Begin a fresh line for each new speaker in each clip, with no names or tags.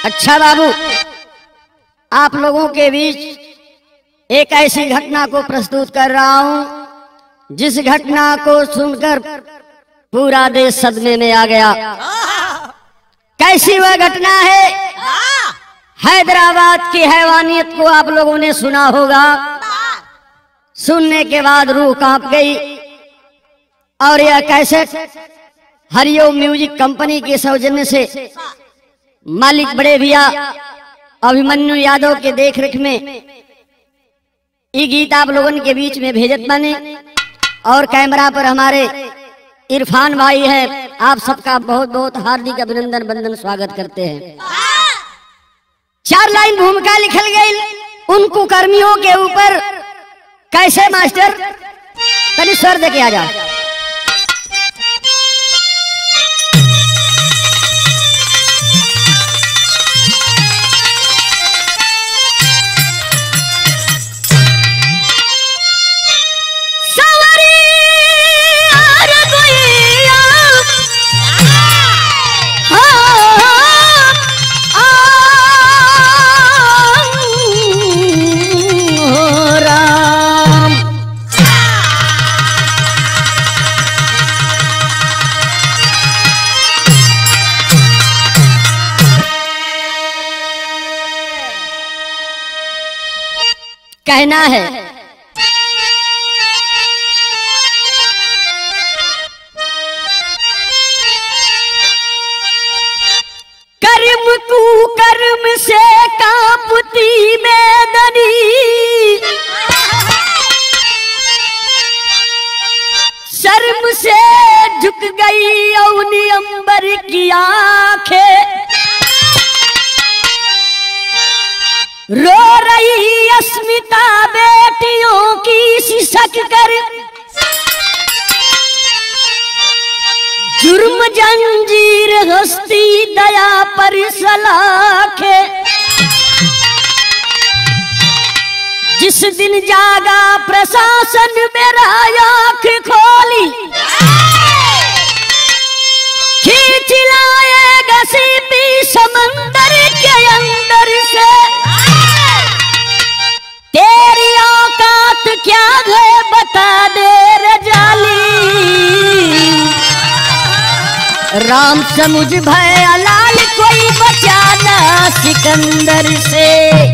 अच्छा बाबू, आप लोगों के बीच एक ऐसी घटना को प्रस्तुत कर रहा हूं जिस घटना को सुनकर पूरा देश सदमे में आ गया। कैसी वह घटना है? हैदराबाद की हैवानियत को आप लोगों ने सुना होगा। सुनने के बाद रूह कांप गई। और यह कैसेट हरिओम म्यूजिक कंपनी के सौजन्य से मालिक बड़े भैया अभिमन्यु यादव के देखरेख में ये गीत आप लोगों के बीच में भेजत बने। और कैमरा पर हमारे इरफान भाई है। आप सबका बहुत बहुत हार्दिक अभिनंदन वंदन स्वागत करते हैं। 4 लाइन भूमिका लिखल गई उनको कर्मियों के ऊपर। कैसे मास्टर? तनी स्वर दे के आ जा। कहना है कर्म तू कर्म से कांपती मैदानी, शर्म से झुक गई अवनी अंबर की आंखें, रो रही अस्मिता बेटियों की सिसक कर, जुर्म जंजीर हस्ती दया पर सलाखे। जिस दिन जागा प्रशासन मेरा आंख खोली, खींच लाएगा सीपी समंदर के अंदर से। तेरी औकात क्या है बता दे रे जाली, राम समुझ भय लाल कोई बचाना सिकंदर से।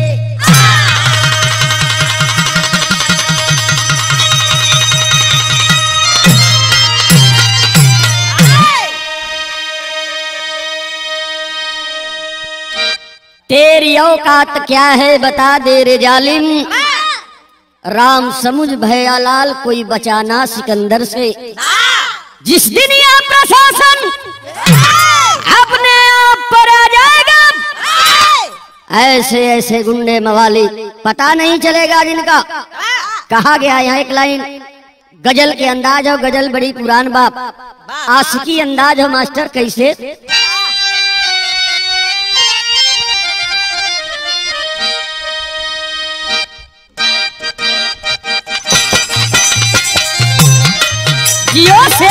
तेरी औकात क्या है बता दे रे जालिम, राम समुझ भया लाल कोई बचाना सिकंदर से। जिस दिन यह प्रशासन अपने आप पर आ जाएगा, ऐसे ऐसे गुंडे मवाली पता नहीं चलेगा जिनका। कहा गया यहाँ एक लाइन गजल के अंदाज हो, गजल बड़ी पुरान बाप, आशिकी अंदाज हो मास्टर। कैसे? जियो से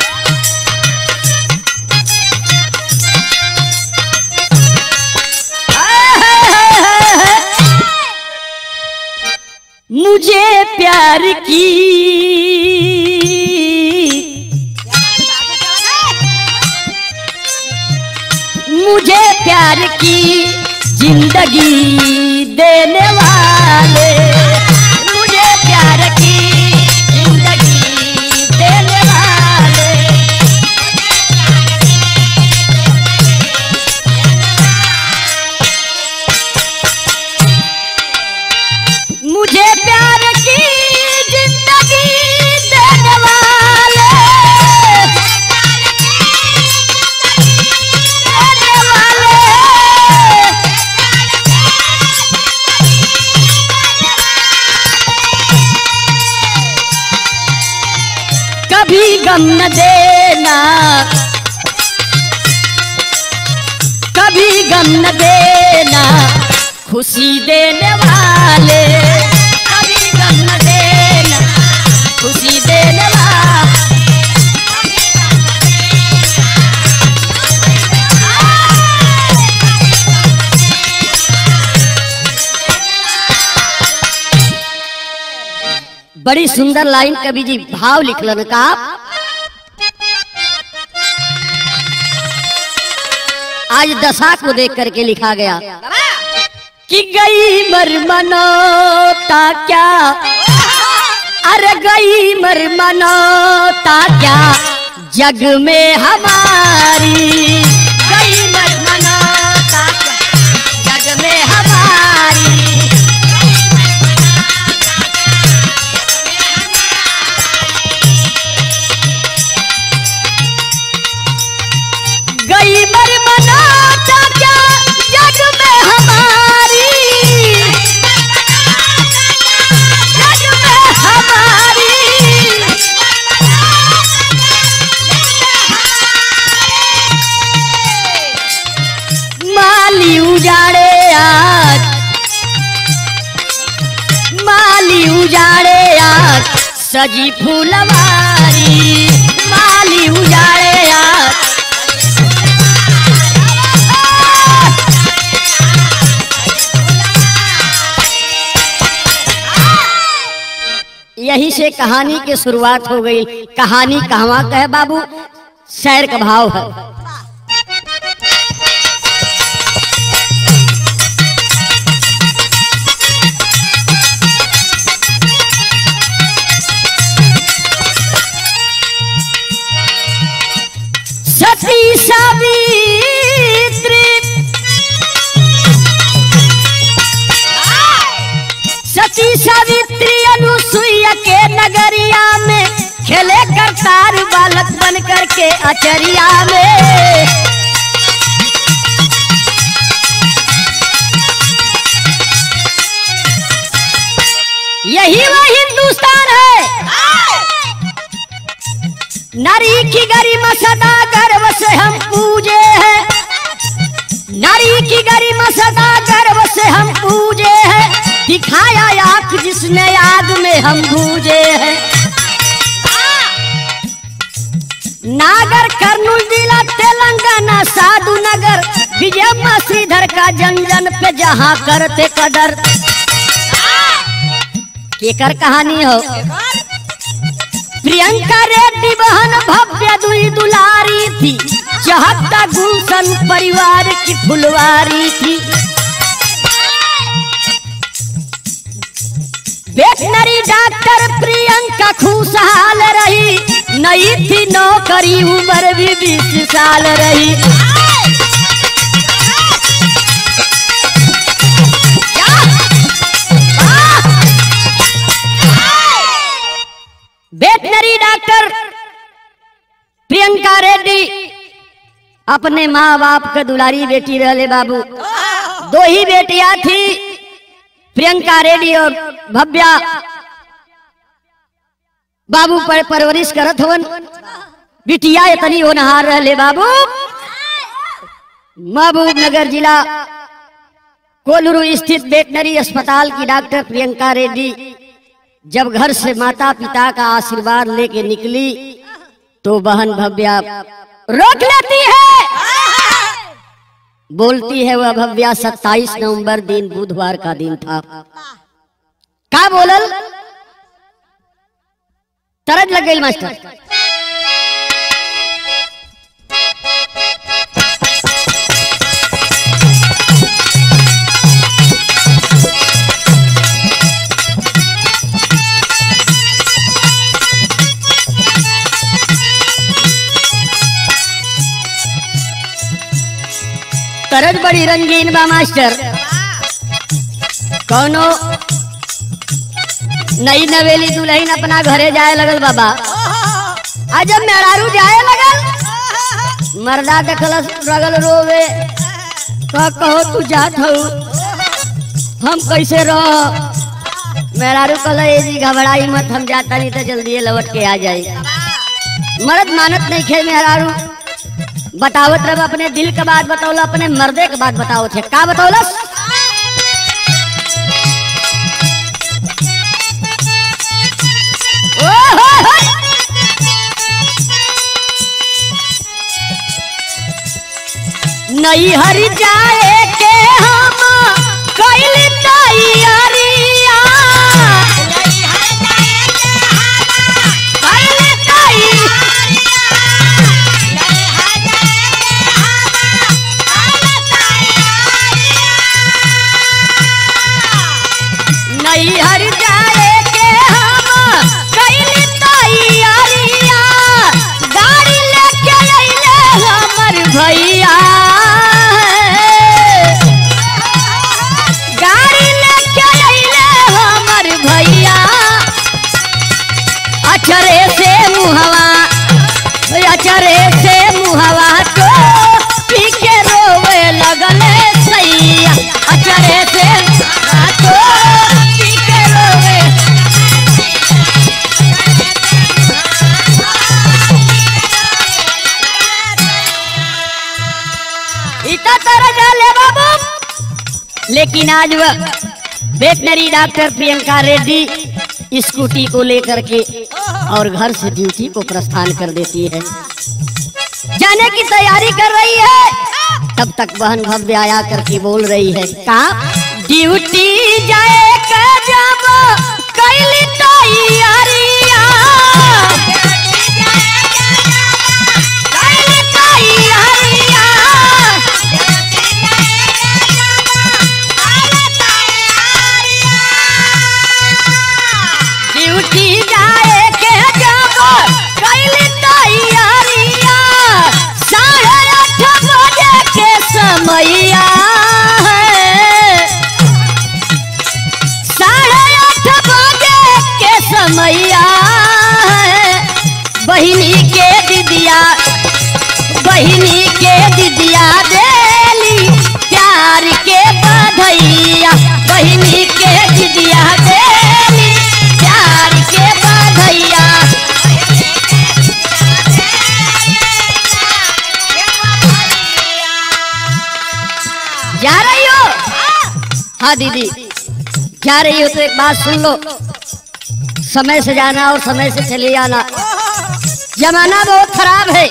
मुझे प्यार की मुझे प्यार की जिंदगी देने वाले, मुझे प्यार की गम न देना, कभी गम न देना खुशी देने वाले, कभी गम न देना खुशी देने वाले। बड़ी सुंदर लाइन कवि जी भाव लिखलन का। आज दशा को देख करके लिखा गया कि गई मरमनोता क्या, अरे गई मरमनोता क्या जग में हमारी, गई मरमनोता क्या जग में हमारी। गई मरमनोता क्या जग में हमारी, जग में हमारी। माली उजाड़े आज, माली उजाड़े आज सजी फूलवारी, माली उजाड़े आज। यही से कहानी की शुरुआत हो गई। कहानी कहवा का है बाबू, शेर का भाव है। सती सावित्री, सती सावित्री अनुसुईया के नगरिया में खेले करतार बालक बन करके अचरिया में। यही वह हिंदुस्तान है, नारी की गरिमा सदा गर्व से हम पूजे हैं, नारी की गरिमा सदा गर्व से हम पूजे हैं। दिखाया आँख जिसने आग में हम भूजे हैं। नागर कर्नूल जिला तेलंगाना साधु नगर, विजयम्मा श्रीधर का जन जन पे जहाँ करते कदर। केकर कहानी हो, प्रियंका रेड्डी बहन भव्य दुई दुलारी थी, चहकता गुलशन परिवार की फुलवारी थी। वेटनरी डॉक्टर प्रियंका खुशहाल रही, नई थी नौकरी उम्र भी 20 साल रही। वेटनरी डॉक्टर प्रियंका रेड्डी अपने माँ बाप का दुलारी बेटी रहले बाबू। 2 ही बेटियां थी, प्रियंका रेड्डी और भव्या। बाबू पर परवरिश करत हवन, बिटिया इतनी होनहार रहले बाबू। महबूब नगर जिला कोलरू स्थित वेटनरी अस्पताल की डॉक्टर प्रियंका रेड्डी जब घर से माता पिता का आशीर्वाद लेके निकली तो बहन भव्या रोक लेती है। बोलती है वह भव्या, 27 नवंबर दिन बुधवार का दिन था। का बोलल, तरज लग गई मास्टर। तरज बड़ी रंगीन बा मास्टर। कौनो नई नवेली दुल्हन अपना घरे जाए लगल बाबा। आज जब मेहरारू जाए लगल, मर्दा देखलस लगल रोवे। कहो तू जात हो, हम कैसे रह। मेहरारू कहला ए जी घबराई मत, हम जाता नहीं तो जल्दी लौट के आ जाए। मर्द मानत नहीं खे। मेहरारू बतावत रह, अपने दिल के बात बतौला, अपने मर्दे के बात बताओ थे। का बतौलस, नहीं हर जाए के हम कैली तैयारिया, नहीं हर जाए लेकिन आज वह veterinary doctor Priyanka Reddy scooty को लेकर के और घर से ड्यूटी को प्रस्थान कर देती है। जाने की तैयारी कर रही है, तब तक बहन भव्य आया करके बोल रही है, कहा ड्यूटी जाए के जब कैली तैयारिया, ड्यूटी जाए के जब कैली तैयारिया, 8:30 बजे के समैया है, 8:30 बजे के समैया है। बहिनी के दिदिया, बहिनी के दिदिया देली प्यार के बधैया, बहिनी के दिदिया देली प्यार के बधैया। जा रही हो? हाँ दीदी जा रही हो तो एक बात सुन लो, समय से जाना और समय से चले आना, जमाना बहुत खराब है।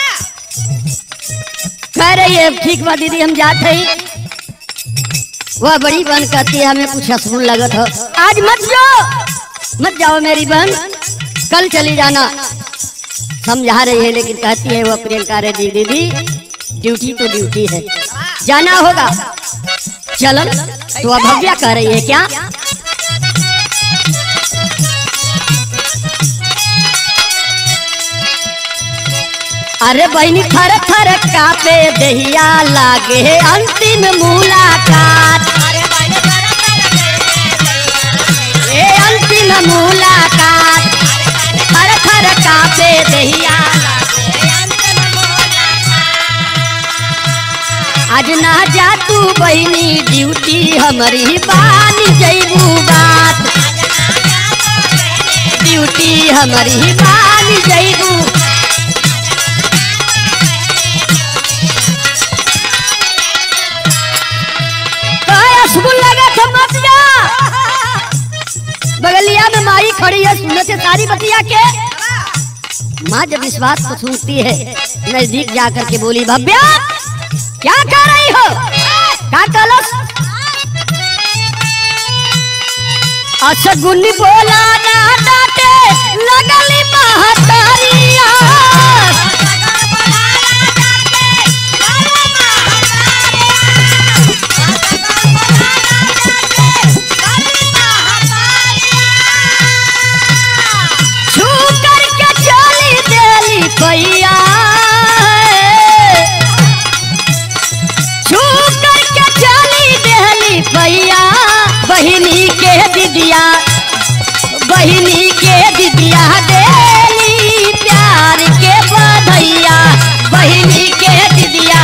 कह रही है ठीक बा दीदी हम जाते ही। वह बड़ी बहन कहती है हमें कुछ हंसून लगत हो, आज मत जाओ, मत जाओ मेरी बहन, कल चली जाना। समझा रही है लेकिन कहती है वह प्रियंका रेड्डी दीदी ड्यूटी तो ड्यूटी है, जाना होगा। चलन तो अब भव्या कह रही है क्या, अरे बहनी थर थर कापे दहिया लागे अंतिम मुलाकात, ए अंतिम मुलाकात, थर थर कापे दहिया आज ना जा तू बहनी ड्यूटी हमारी बानी जैबू बात, ड्यूटी हमारी बानी जैबू। मत जा, बगलिया में माई खड़ी है, सुनने से सारी बतिया के। माँ जब इस बात को सुनती है नजदीक जाकर के बोली, भव्या क्या कर रही हो, क्या कलश? अशगुन बोला ना डांटे लगली महतारिया, भैया छू करके चली देहली भैया, बहिनी के दिदिया, बहिनी के दिदिया देली प्यार के बधैया, बहिनी के दिदिया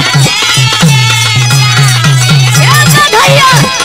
बधैया।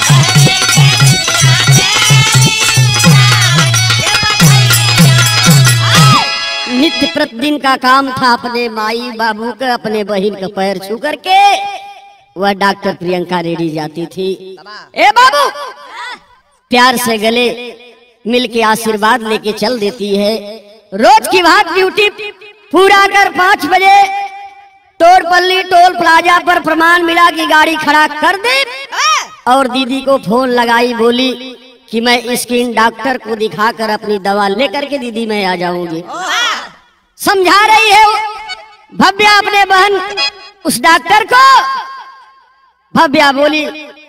नित्य प्रतिदिन का काम था अपने माई बाबू का, अपने बहन का पैर छू करके वह डॉक्टर प्रियंका रेड्डी जाती थी। ए बाबू प्यार से गले मिल के आशीर्वाद लेके चल देती है। रोज की बात ड्यूटी पूरा कर 5 बजे तोड़पल्ली टोल प्लाजा पर प्रमाण मिला कि गाड़ी खड़ा कर दे, और दीदी को फोन लगाई, बोली कि मैं स्किन डॉक्टर को दिखाकर अपनी दवा लेकर के दीदी मैं आ जाऊंगी। समझा रही है भव्या अपने बहन उस डॉक्टर को। भव्या बोली,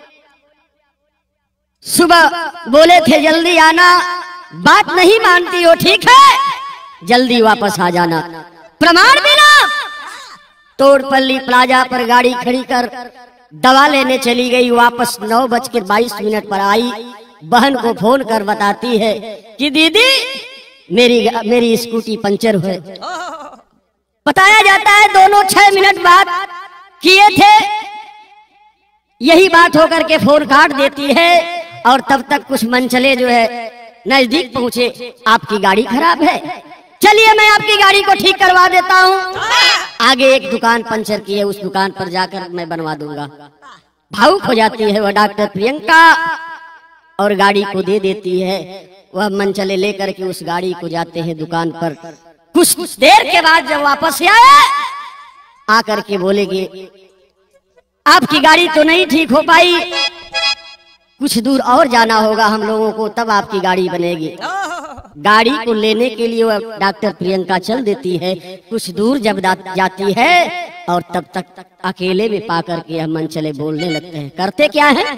सुबह बोले थे जल्दी आना, बात नहीं मानती हो, ठीक है जल्दी वापस आ जाना। प्रमाण बिना तोड़पल्ली प्लाजा पर गाड़ी खड़ी कर दवा लेने चली गई, वापस 9:22 पर आई। बहन को फोन कर बताती है कि दीदी मेरी स्कूटी पंचर हुए। बताया जाता है दोनों 6 मिनट बाद किए थे, यही बात होकर के फोन काट देती है। और तब तक कुछ मनचले जो है नजदीक पहुंचे, आपकी गाड़ी खराब है, चलिए मैं आपकी गाड़ी को ठीक करवा देता हूँ। आगे एक दुकान पंचर की है, उस दुकान पर जाकर मैं बनवा दूंगा। भावुक हो जाती है वह डॉक्टर प्रियंका और गाड़ी को दे देती है। वह मनचले लेकर के उस गाड़ी को जाते हैं दुकान पर। कुछ देर के बाद जब वापस आए आकर के बोलेगे आपकी गाड़ी तो नहीं ठीक हो पाई, कुछ दूर और जाना होगा हम लोगों को, तब आपकी गाड़ी बनेगी। गाड़ी को लेने के लिए वह डॉक्टर प्रियंका चल देती है। कुछ दूर जब जाती है और तब तक अकेले में पा करके हम मनचले बोलने लगते हैं। करते क्या है,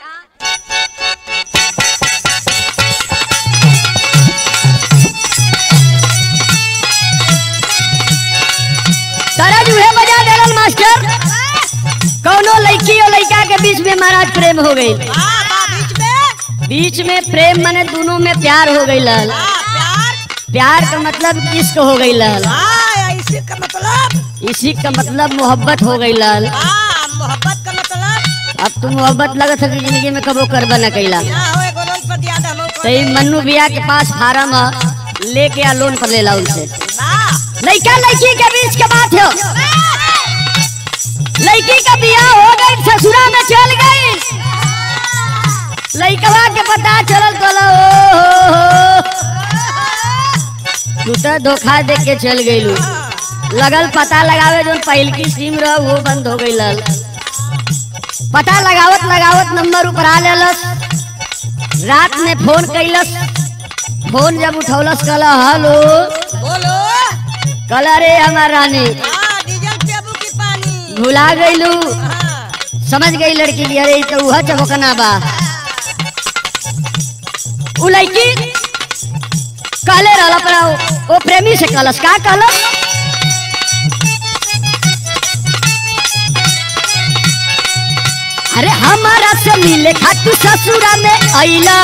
तरजुहे बजा देलन मास्टर। कौनो लड़की और लड़का के बीच में महाराज प्रेम हो गई। बीच में प्रेम माने दोनों में प्यार हो गई। लाल प्यार का मतलब इश्क हो गई। लाल इसी का मतलब मोहब्बत हो गई। लाल
मोहब्बत का मतलब
अब तुम मोहब्बत लगत है जिंदगी में कबो करबा न कैला। सही मन्नू भैया के पास फार्म लेके आ लोन पर ले ला उनसे। लड़का लड़की के बीच का बात है। लड़की का बियाह हो गई, ससुरा में चल गई। लड़कवा के पता चलल तू तो धोखा दे के चल गई। लगल पता लगावे जो पहल की सिम रह वो बंद हो गई। लल पता लगावत लगावत नंबर ऊपर आ लेलस। रात में फोन कैलस। फोन जब उठौलस कला हेलो
बोलो
कला रे हमार रानी
डीजल पेबू की पानी
भुला गईलू। समझ गई लड़की की अरे तो वह चबकना बा। उ लड़की कहले रहला पर वो प्रेमी से कहलस का कहलस अरे हमारा से मिले खातू ससुरा में आइला।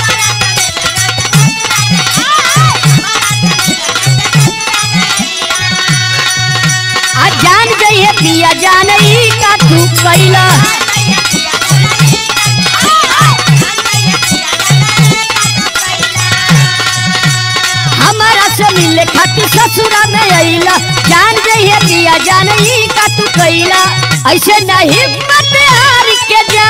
जान गई है पिया जान ही का तू कैला। हमारा से मिले खातू ससुरा में आइला। जान गई है पिया जान ही का तू कैला। ऐसे नहीं मत हार के जा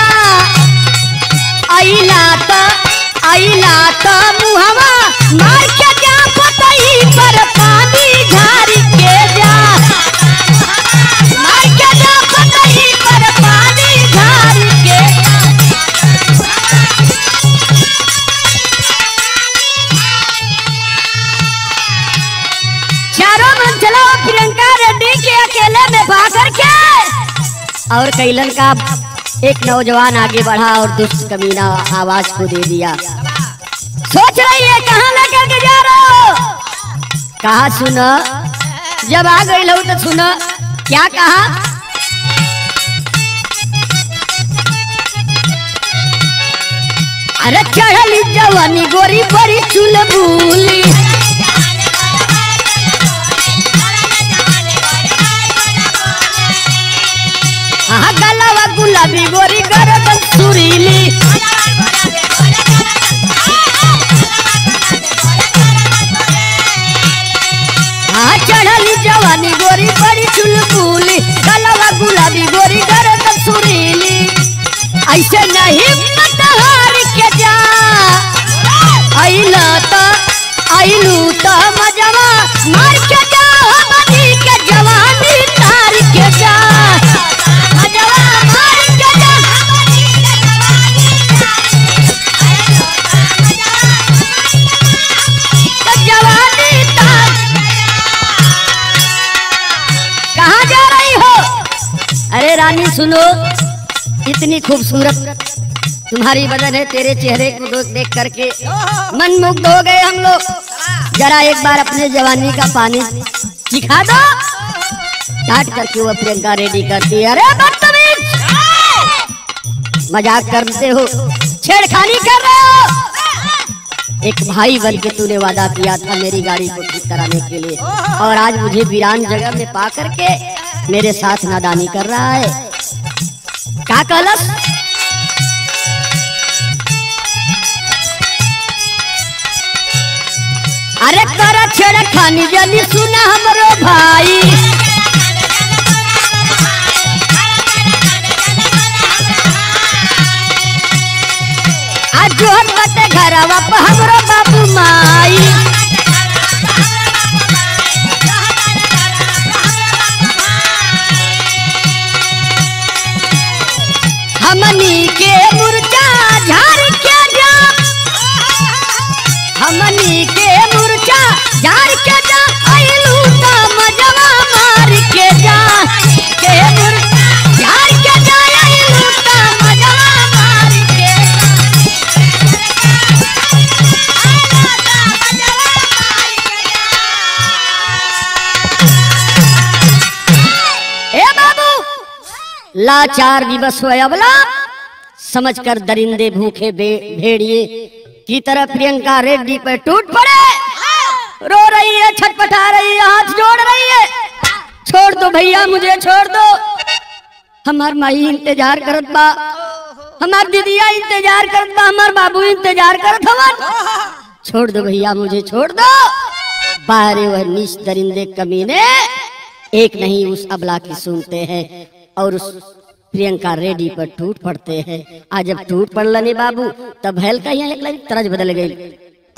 आइला तो मुहवा मार के जा पतई पर पानी झार के जा। मार के जा पतई पर पानी झार के। चारों मंजिला प्रियंका रेड्डी के अकेले में भाकर के और कैलन का एक नौजवान आगे बढ़ा और दुष्ट कमीना आवाज को दे दिया। सोच रही है कहाँ लेकर के जा रहे हो? कहा सुना, जब आ गई लो तो सुना क्या कहा। अरे चढ़ली जवानी गोरी बड़ी चुलबुली। गलवा गुलाबी गोरी गरबन सुरीली। चढ़ली जवानी गोरी बड़ी चुलबुली। गलवा गुलाबी गोरी गरबन सुरीली। ऐसे नहीं मत हार के जा आइलू तो मजवा मार के जा। हमनी के जवानी तार के जा। अरे रानी सुनो, इतनी खूबसूरत तुम्हारी बदन है। तेरे चेहरे को देख करके मन मुग्ध हो गए हम लोग। जरा एक बार अपने जवानी का पानी चिखा दो। काट करके वो प्रियंका रेडी करती है। अरे बदतमीज, मजाक करते हो, छेड़खानी कर रहे हो। एक भाई बन के तूने वादा किया था मेरी गाड़ी को ठीक कराने के लिए, और आज मुझे वीरान जगह में पा करके मेरे साथ नादानी कर रहा है। क्या कहलस? अरे कर छेड़खानी जल्दी सुना हमरो भाई। डरावा पे हमरो बाबू माई। हमनी के मुर्चा झाड़ के जा, हमनी के मुर्चा झाड़ के जा, आइलू का मजवा मार के जा, के मुर्चा झाड़ के जा, आइलू का मजवा मार के जा। ए बाबू लाचार विवश हुए अबला समझकर दरिंदे भूखे भेड़िए की तरह प्रियंका रेड्डी पर टूट पड़े। रो रही है, छटपटा रही है, हाथ जोड़ रही है। छोड़ दो भैया, मुझे छोड़ दो। हमार माई इंतजार करत बा, हमार दीदिया इंतजार करत बा, हमार बाबू इंतजार करत हवन। छोड़ दो भैया, मुझे छोड़ दो। बाहरे वह नीच दरिंदे कमीने एक नहीं उस अबला की सुनते हैं और उस प्रियंका रेड्डी पर टूट पड़ते हैं। आज जब टूट पड़लने बाबू तब हेल का यहाँ एक तरज बदल गई।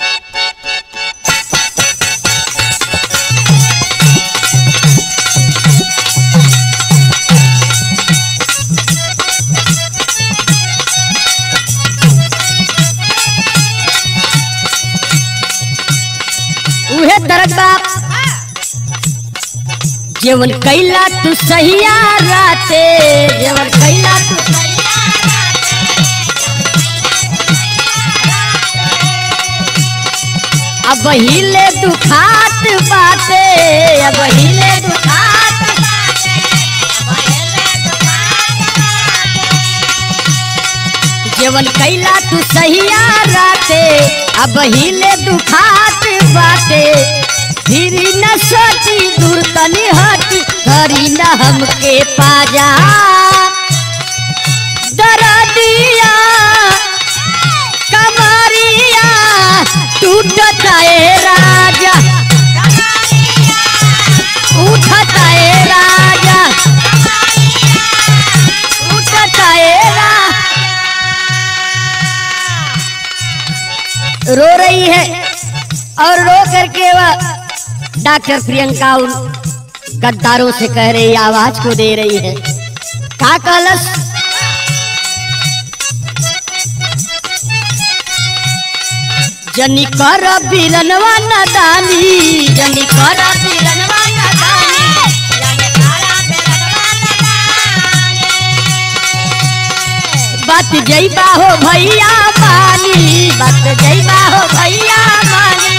उहे तरज बाप जेवन कैला तू सहिया राते, जेवन कैला तू सहिया राते, अब हिले दुखात बाते, अब हिले दुखात बाते, जेवन कैला तू सहिया राते, अब हिले दुखात बाते। फिरी न सोची दूर तनी हटी, धरी न हमके पाजा, दरदिया कमरिया टूटता ए राजा, उठता ए राजा, उठता ए राजा। रो रही है और रो करके वह डॉक्टर प्रियंका उन गद्दारों से कह रही, आवाज को दे रही है। का कलश जनी कर बिरनवा नदानी, जनी कर बिरनवा नदानी, बात जइबा हो भैया मानी, बात जइबा हो भैया मानी,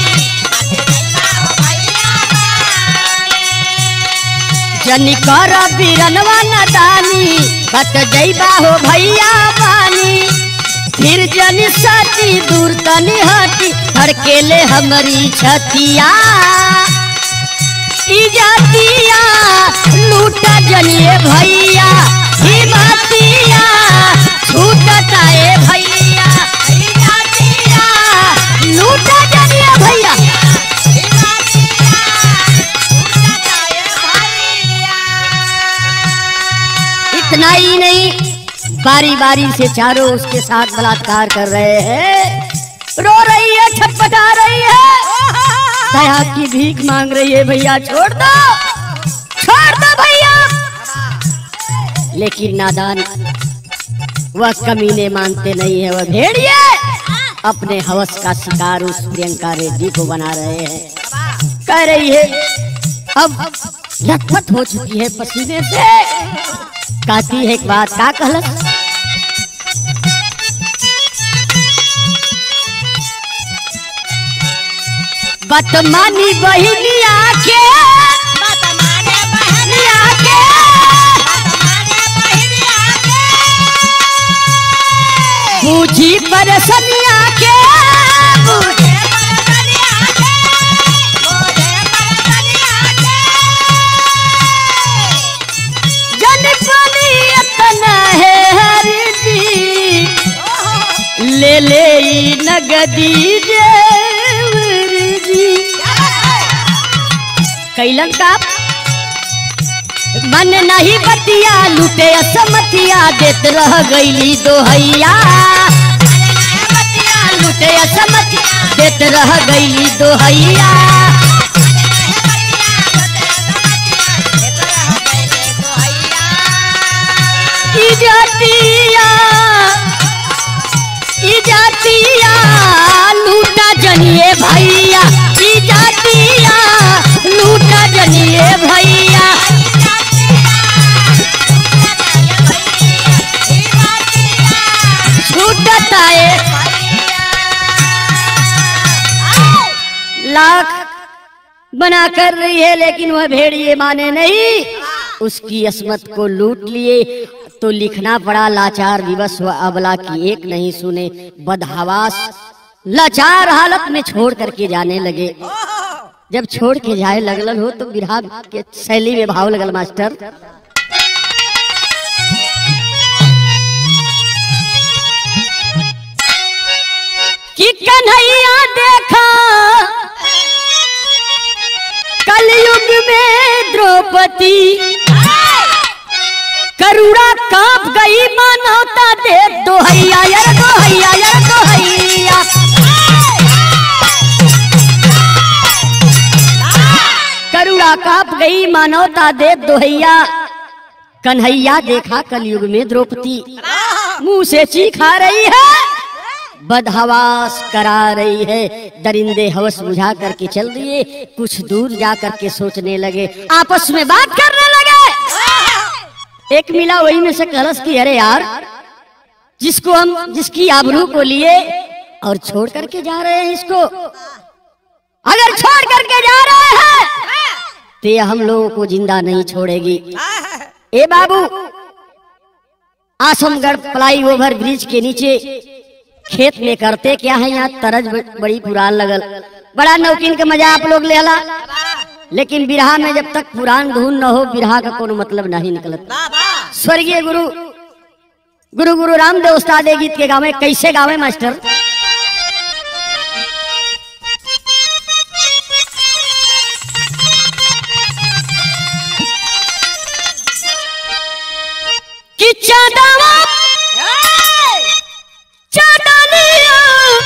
जनी कर बिरनवा नदानी, बत जइबा हो भैया बानी। फिर जनी साची दूर तनी हटी, धड़केले हमरी छतिया, इजातिया लूटा जनिए भैया, हिमतिया छूटता ए भैया, इजातिया लूटा जनिए भैया। इतना ही नहीं, बारी बारी से चारों उसके साथ बलात्कार कर रहे हैं। रो रही है, छटपटा रही है, दया की भीख मांग रही है, भैया छोड़ दो, छोड़ दो भैया। लेकिन नादान वह कमीने मानते नहीं है। वह भेड़िए अपने हवस का शिकार उस प्रियंका रेड्डी को बना रहे हैं। कह रही है अब लथपथ हो चुकी है पसीने से, कहती है एक बात, का कहलस बतमानी बहिनिया के, बतमाने बहिनिया के, बतमाने बहिनिया के, बूझी परसनिया के, बूझे परसनिया के, बूझे परसनिया के, जनपनी इतना है हरि जी, ले ले नगदी कैलन का मन नहीं बतिया, लूटे असमतिया देत रह गईली दोहैया, बतिया लूटे असमति देत रह गईली दोहैया। इजातिया लूटा जनिए भैया, इजातिया लूटा जनिए भैया। छूटता है लाख बना कर रही है, लेकिन वह भेड़िए माने नहीं, उसकी अस्मत को लूट लिए तो लिखना पड़ा लाचार विवश व अबला की एक नहीं सुने, बदहवास लाचार हालत में छोड़ करके जाने लगे। जब छोड़ के जाए लगल हो तो बिरहा के शैली में भाव लगल मास्टर। कि कन्हैया देखा कलयुग में द्रौपदी, करुणा कांप गई मानवता दे दोहैया यार दोहैया यार दोहैया। करुणा कांप गई मानवता दे दोहैया। कन्हैया देखा कलयुग में द्रौपदी, मुंह से चीखा रही है, बदहवास करा रही है। दरिंदे हवस बुझा करके चल दिए, कुछ दूर जा करके सोचने लगे, आपस में बात करने लगे। एक मिला वही में से कलश की, अरे यार जिसको हम जिसकी आबरू को लिए और छोड़ करके जा रहे हैं, इसको अगर छोड़ करके जा रहे हैं तो ये हम लोगों को जिंदा नहीं छोड़ेगी। ए बाबू, आसमगढ़ फ्लाई ओवर ब्रिज के नीचे खेत में करते क्या है, यहाँ तरज बड़ी पुरान लगल, बड़ा नौकीन का मजा आप लोग लेला, लेकिन बिरहा में जब तक पुरान धुन न हो बिरहा का कोनो मतलब नहीं निकलत। स्वर्गीय गुरु रामदेव उस्ताद गीत के गावे, कैसे गावे मास्टर? कि चादवा चादनिया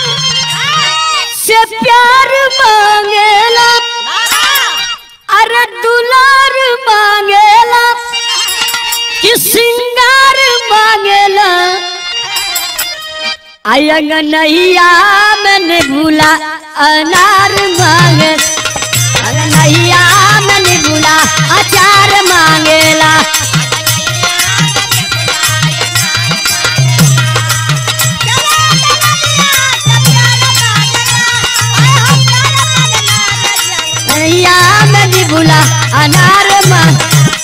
से प्यार मांगेला, अरे दुलार मांगेला, कि सिंगार मांगेला। आयंग नैया मैंने भूला अनार मांगे, नैया मैंने भूला अचार मांगेला। नैया मैंने भूला अनार मांग,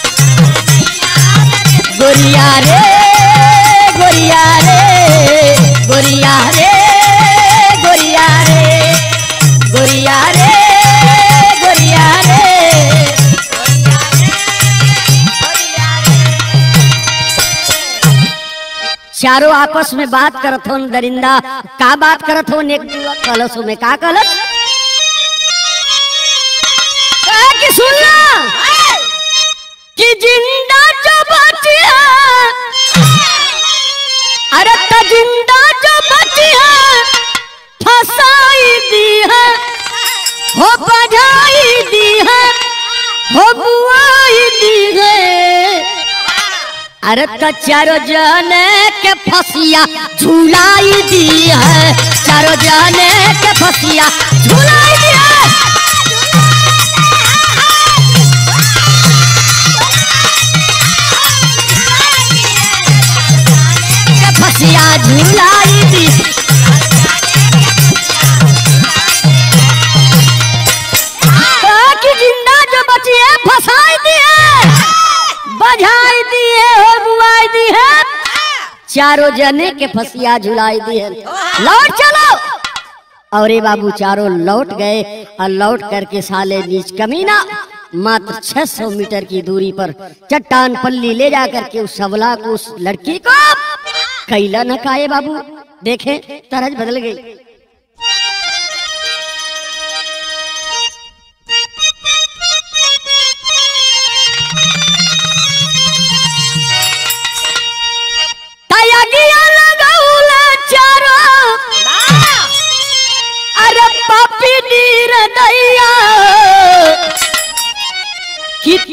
गोरिया रे गोरिया रे गोरिया रे गोरिया रे गोरिया रे गोरिया रे। चारों आपस में बात करत हो, दरिंदा का बात करत हो, एक कलशों में का कलश कि सुनना कि जिंदा जो बचिया, अरे त जिंदा जो बचिया फसाई दी है, हो बजाई दी है, हो बुआई दी है। अरे त चारों जने के फसिया झुलाई दी है, चारों जने के फसिया झुलाई दी है। फसिया झुलाई दी, कि जिंदा जो बची है फसाई दी है, बजाई दी है, हो बुआई दी है, चारों जने के फसिया झुलाई दी है। लौट चलो। और ये बाबू चारों लौट गए, और लौट करके साले नीच कमीना मात्र 600 मीटर की दूरी पर चट्टान पल्ली ले जा करके उस सबला को, उस लड़की को कैला न काए बाबू। देखे तरज बदल गई।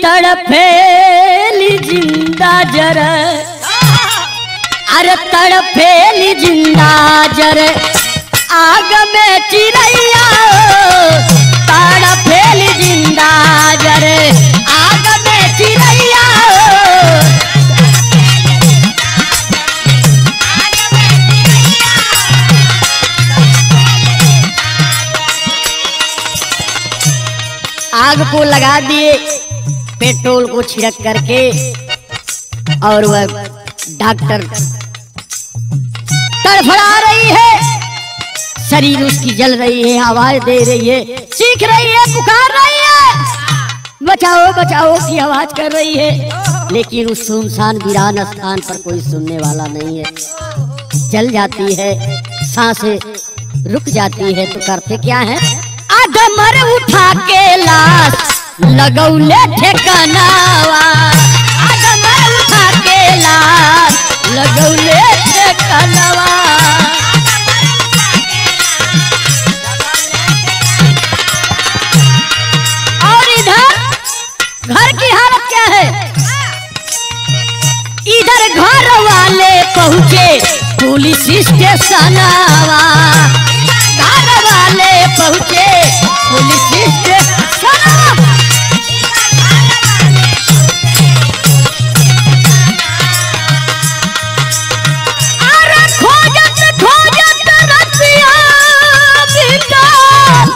तड़फेली जिंदा जर, अरे तड़फेली जिंदा जर आग में चिरैया, तड़फेली जिंदा जर आग में चिरैया। आग को लगा दिए पेट्रोल को छिड़क करके, और वह डॉक्टर तड़फड़ा रही है, शरीर उसकी जल रही है, आवाज दे रही है, चीख रही है, पुकार रही है, बचाओ बचाओ की आवाज कर रही है। लेकिन उस सुनसान वीरान स्थान पर कोई सुनने वाला नहीं है। जल जाती है, सांसें रुक जाती है, तो करते क्या है, आदमर उठा के लाश लगौले ठेकानावा, आदमर उठा के लाश लगौले ठेकानावा। और इधर घर की हालत क्या है, इधर घर वाले पहुंचे पुलिस स्टेशनवा, घर वाले पहुंचे पुलिस स्टेशन। अरे खोजत खोजत रतिया बीतल,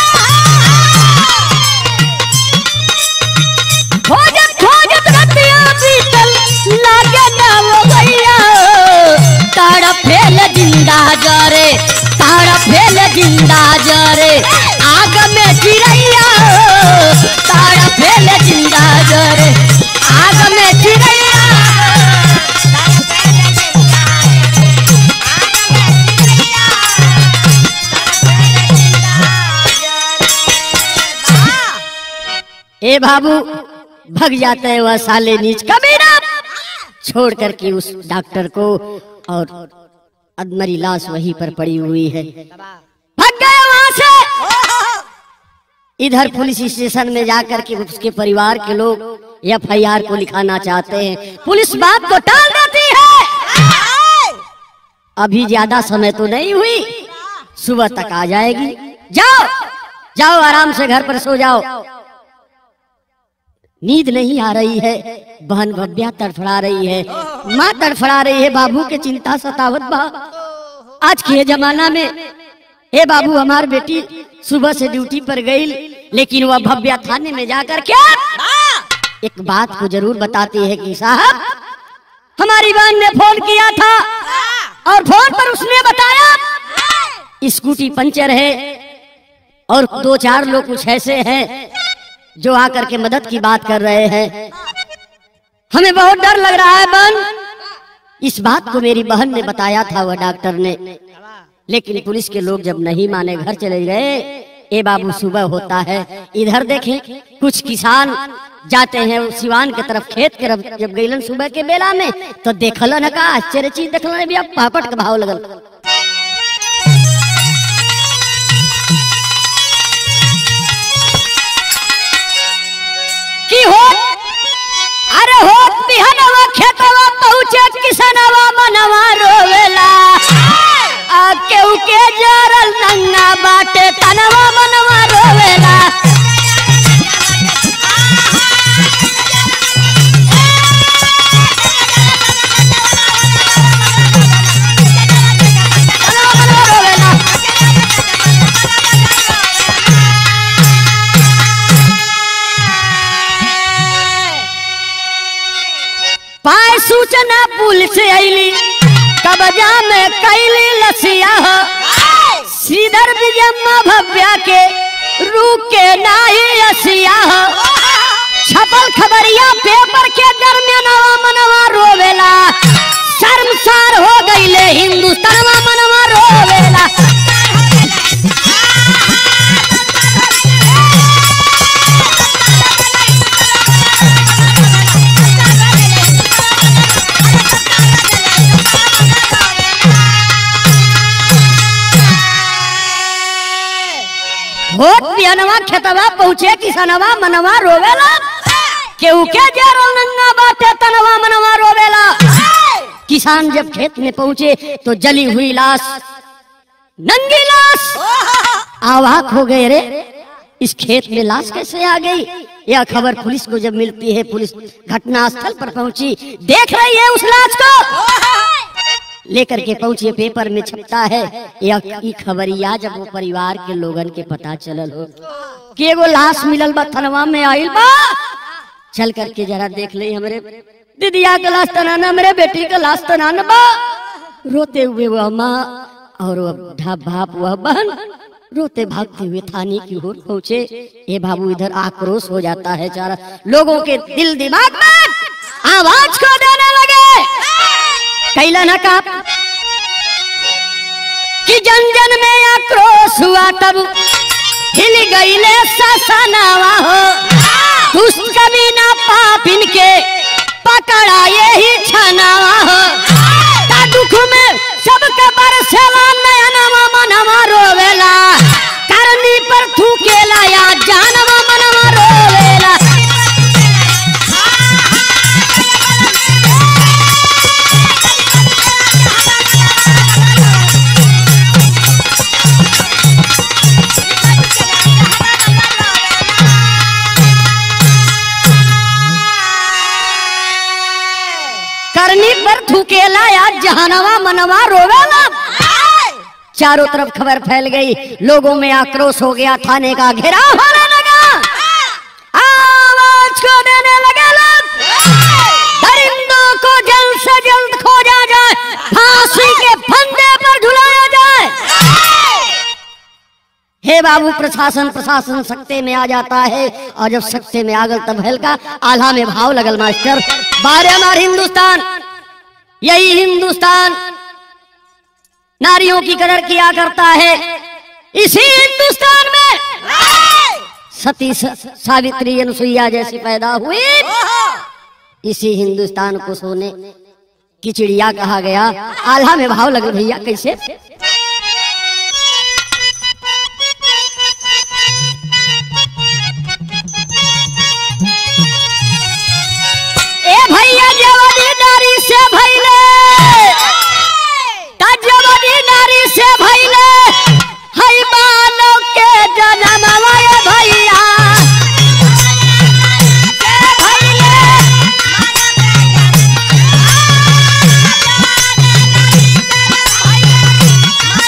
खोजत खोजत रतिया बीतल, लागे ना वो भैया, तड़फेल जिंदा जरे, तड़फेल जिंदा जरे आग में चिरैया, तड़फेल जिंदा जरे आग में चिरैया। ए बाबू भग जाते हैं वह साले नीच कमीना, छोड़ करके उस डॉक्टर को, और अधमरी लाश वहीं पर पड़ी हुई है। भाग गए वहां से। इधर पुलिस स्टेशन में जाकर के उसके परिवार के लोग FIR को लिखाना चाहते हैं। पुलिस बात को टाल देती है, अभी ज्यादा समय तो नहीं हुई, सुबह तक आ जाएगी, जाओ जाओ आराम से घर पर सो जाओ। नींद नहीं आ रही है, बहन भव्या तड़फड़ा रही है, माँ तड़फड़ा रही है, बाबू के चिंता सतावत बा। आज के जमाना में हे बाबू हमार बेटी सुबह से ड्यूटी पर गई, लेकिन वह भव्या थाने में जाकर क्या एक बात को जरूर बताती है कि साहब हमारी बहन ने फोन किया था, और फोन पर उसने बताया स्कूटी पंचर है, और 2-4 लोग कुछ ऐसे हैं जो आकर के मदद की बात कर रहे हैं। हमें बहुत डर लग रहा है बहन। इस बात को मेरी बहन ने बताया था वह डॉक्टर ने, लेकिन पुलिस के लोग जब नहीं माने घर चले गए। ए बाबू सुबह होता है, इधर देखें कुछ किसान जाते हैं सिवान के तरफ, खेत के तरफ जब गईलन सुबह के बेला में, तो देखलन का आश्चर्य चीज देखलन भी, अब पापट का भाव लगल की हो, अरे हो बिहनवा खेतवा पहुंचे किसनवा मनवा रोवेला, आ केहू के जरल नंगा बाटे तनवा मनवा रोवेला। पाए सूचना पुलिस आईली, कब्जा में कैली लसिया, श्रीधर विजम्मा भव्या के रुके नाही असिया। छपल खबरिया पेपर के दरमियानवा मनवा रोवेला, शर्मसार हो गईले हिंदुस्तानवा मनवा रोवेला। होत बिहनवा खेतवा पहुंचे किसनवा मनवा रोवेला। केहू के जरो नन्ना बाटे तनवा मनवा रोवेला। किसान जब खेत में पहुंचे तो जली हुई लाश, नंगी लाश, अवाक हो गए। रे इस खेत में लाश कैसे आ गई? यह खबर पुलिस को जब मिलती है, पुलिस घटनास्थल पर पहुंची, देख रही है उस लाश को, लेकर के पहुंची, पेपर में छपता है। यह खबरिया जब वो परिवार के लोगन के पता चलल हो कि एगो लाश मिलल बा, थनवा में आइल बा, चल करके जरा देख ले, हमरे दीदिया का लाश तनाना, मेरे बेटी का लाश तनाना बा। रोते हुए वह माँ और वह बाप वह बहन रोते भागते हुए थाने की ओर पहुंचे। ये बाबू इधर आक्रोश हो जाता है, चारा लोगों के दिल दिमाग में आवाज को देने लगे। कैला न का कि जन जन में आक्रोश हुआ, तब हिल गईले ससनावा हो। दुष्ट कमीना पाप इनके पकड़ा यही छनावा हो। ता दुख में सबके बरसेला, नयनवा मनवा रोवेला, करनी पर थूकेला या जानवा मनवा रोवेला। करनी पर थूकेला या जहानवा मनवा रोवेला। चारों तरफ खबर फैल गई, लोगों में आक्रोश हो गया, थाने का घेराव होने लगा, आवाज को देने लगे लोग, दरिंदों को जल्द से जल्द खोजा जाए, फांसी के फंदे पर झुलाया जाए। हे बाबू, प्रशासन सत्ते में आ जाता है, और जब सत्ते में आ गल तब हल्का आल्हा में भाव लगल। मास्टर बारे हमारे हिंदुस्तान, यही हिंदुस्तान नारियों की कदर किया करता है। इसी हिंदुस्तान में सती सावित्री अनुसुईया जैसी पैदा हुई। इसी हिंदुस्तान को सोने की चिड़िया कहा गया। आल्हा में भाव लगे भैया, कैसे? ए भैया जवानी नारी से भैले, जवानी नारी से भैले, हई बालों के जनमवा भैया भैले।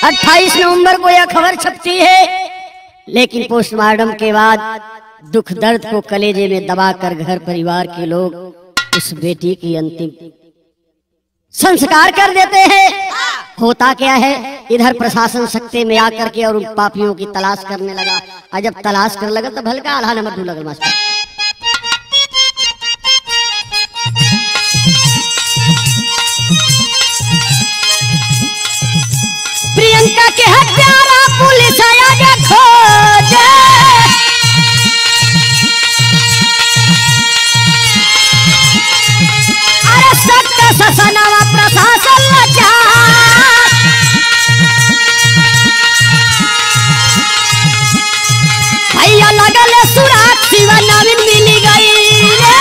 28 नवंबर को यह खबर छपती है, लेकिन पोस्टमार्टम के बाद दुख दर्द को कलेजे में दबाकर घर परिवार के लोग उस बेटी की अंतिम संस्कार कर देते हैं। होता क्या है, इधर प्रशासन सत्ते में आकर के और उन पापियों की तलाश करने लगा। और जब तलाश कर लगा तो भलका आल्हा नंबर 2 लगल मास्टर। प्रियंका के हत्यारा पुलिस आया खोजे, अरे सत्य ससनवा प्रशासन लाचार, भैया लगल सुराग शिवा नवीन मिली गई रे।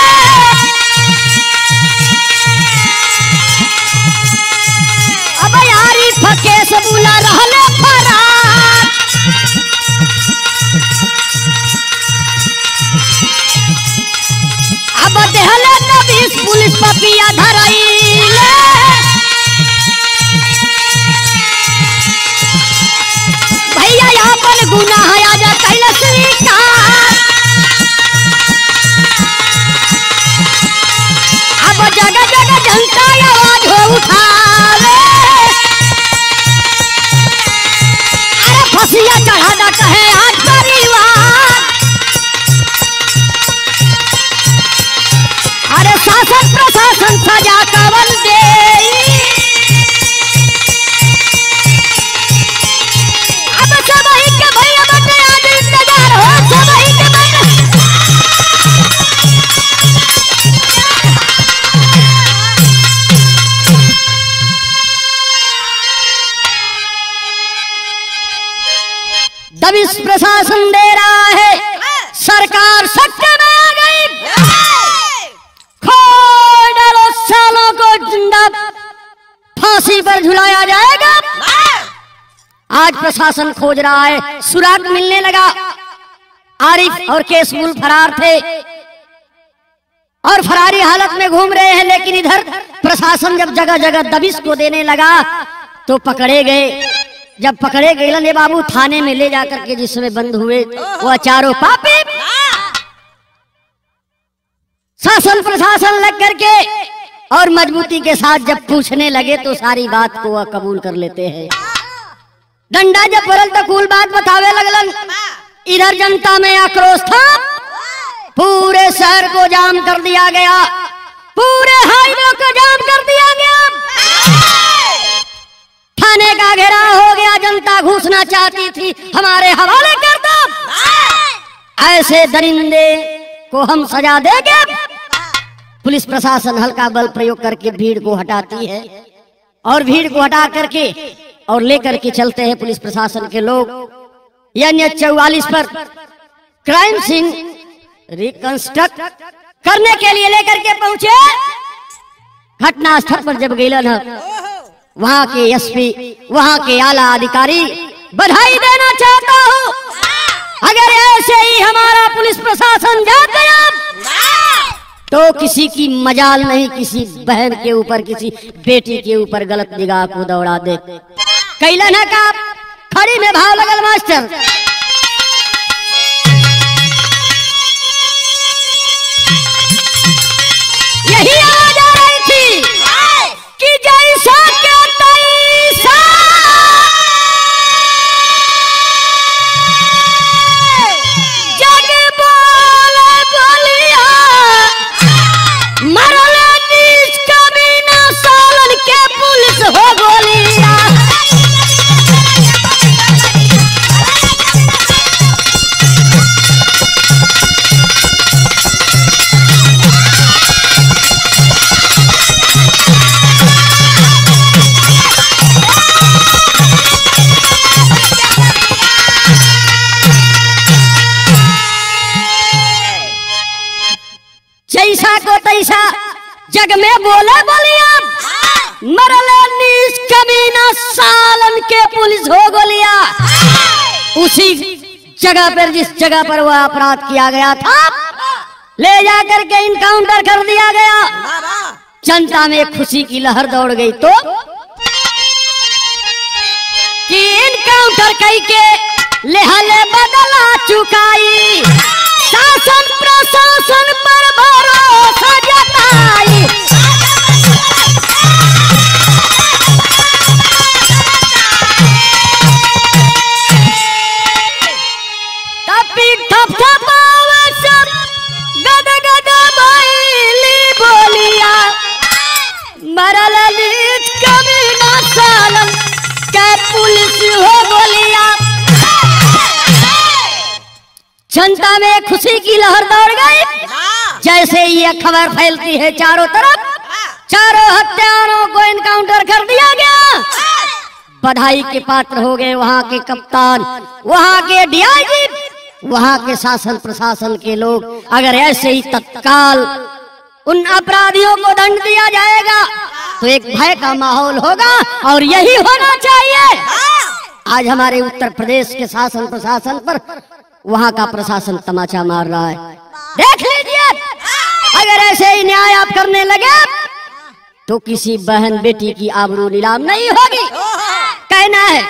अब यारी फकेस बुला रहले फरार, अब देहले नबीस पुलिस पपिया धरइले। भैया अपन गुनाह आज कैल स्वीकार, अब जगह जगह जनता आवाज हो उठावे, अरे फसिया चढ़ा दा कहे आज परिवार, अरे शासन प्रशासन सजा कवन दे, अब सबही के भैया बटे आज इंतजार हो, सबही के बटे। दबिश प्रशासन दे रहा है, सरकार सत्य में आ गई, खोल डालो सालों को जिंदा फांसी पर झुलाया जाएगा। आज प्रशासन खोज रहा है, सुराग मिलने लगा। आरिफ और केसमुल फरार थे और फरारी हालत में घूम रहे हैं, लेकिन इधर प्रशासन जब जगह जगह दबिश को देने लगा तो पकड़े गए। जब पकड़े गए ले बाबू थाने में ले जाकर के जिसमें बंद हुए वो चारों पापी शासन प्रशासन लग करके और मजबूती के साथ जब पूछने लगे तो सारी बात को वह कबूल कर लेते हैं। डंडा जब पड़ल तो कुल बात बतावे लगलन। इधर जनता में आक्रोश था, पूरे शहर को जाम कर दिया गया, पूरे हाईवे को जाम कर दिया गया, थाने का घेराव हो गया। जनता घुसना चाहती थी, हमारे हवाले कर दो, ऐसे दरिंदे को हम सजा देंगे। पुलिस प्रशासन हल्का बल प्रयोग करके भीड़ को हटाती है और भीड़ को हटा करके और लेकर के चलते हैं पुलिस प्रशासन के लोग। यानी 44 पर क्राइम सीन रिकंस्ट्रक्ट करने के लिए लेकर के पहुंचे। घटना स्थल पर जब गईलन है वहां के एसपी, वहां के आला अधिकारी, बधाई देना चाहता हूं। अगर ऐसे ही हमारा पुलिस प्रशासन जा गया तो किसी की मजाल नहीं, किसी बहन के ऊपर, किसी बेटी के ऊपर गलत निगाह को दौड़ा दे। कैलन है का खड़ी में भाव लगल मास्टर। यही आवाज आ रही थी कि जैसा के तैसा जग बोले बोलिया, मरले नीच कमीना सालन के पुलिस हो गोलिया। जैसा को तैसा जग में बोले बोलिया, मरले नीच कमीना सालन के पुलिस हो गोलिया। उसी जगह पर, जिस जगह पर वह अपराध किया गया था, ले जाकर के इनकाउंटर कर दिया गया। जनता में खुशी की लहर दौड़ गई तो कि एनकाउंटर कई के लेहले बदला चुकाई, शासन प्रशासन पर भरोसा जताई। गद गद भइली बोलिया, मरल नीच कमीना सालम के पुलिस हो बोलिया। जनता में खुशी की लहर दौड़ गई। जैसे ये खबर फैलती है चारों तरफ, चारों हत्यारों को एनकाउंटर कर दिया गया। बधाई के पात्र हो गए वहां के कप्तान, वहां के डीआईजी, वहां के शासन प्रशासन के लोग। अगर ऐसे ही तत्काल उन अपराधियों को दंड दिया जाएगा तो एक भय का माहौल होगा, और यही होना चाहिए। आज हमारे उत्तर प्रदेश के शासन प्रशासन पर वहां का प्रशासन तमाचा मार रहा है। देख लीजिए, अगर ऐसे ही न्याय आप करने लगे तो किसी बहन बेटी की आबरू नीलाम नहीं होगी। कहना है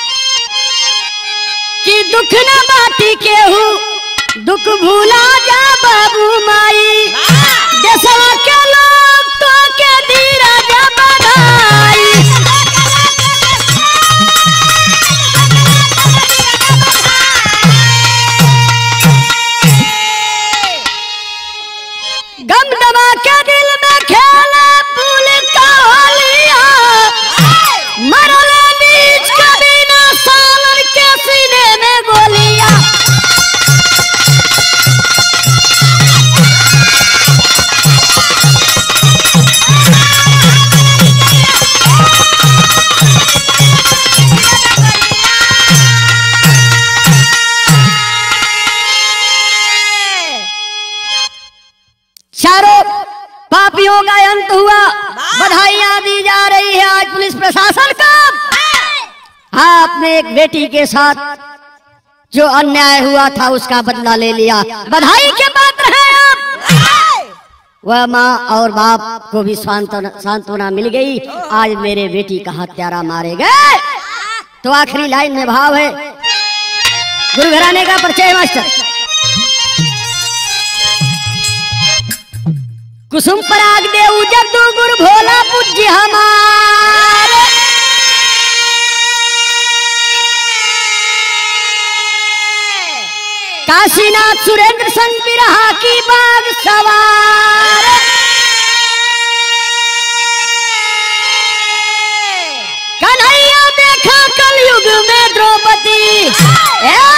कि दुख न बाटी केहू, दुख भूला जा बाबू माई, देशवा के लोग तो के धीरज बधाई। गम दबा के दिल में खेला फूल का होलिया, मरल नीच कमीना सालन के सीने में गोलियां। चारों पापियों का अंत हुआ। बधाइयां दी जा रही है आज पुलिस प्रशासन का। आपने एक बेटी के साथ जो अन्याय हुआ था उसका बदला ले लिया, बधाई के पात्र हैं आप। वह माँ और बाप को भी सांत्वना मिल गई। आज मेरे बेटी का हत्यारा मारे गए। तो आखिरी लाइन में भाव है, गुरु घराने का परिचय मास्टर। कुसुम पराग देऊ जद्दू गुरु भोला पूज्य हमारे, काशीनाथ सुरेंद्र संग बिरहा की बाग सवार, कन्हैया देखा कलयुग में द्रौपदी।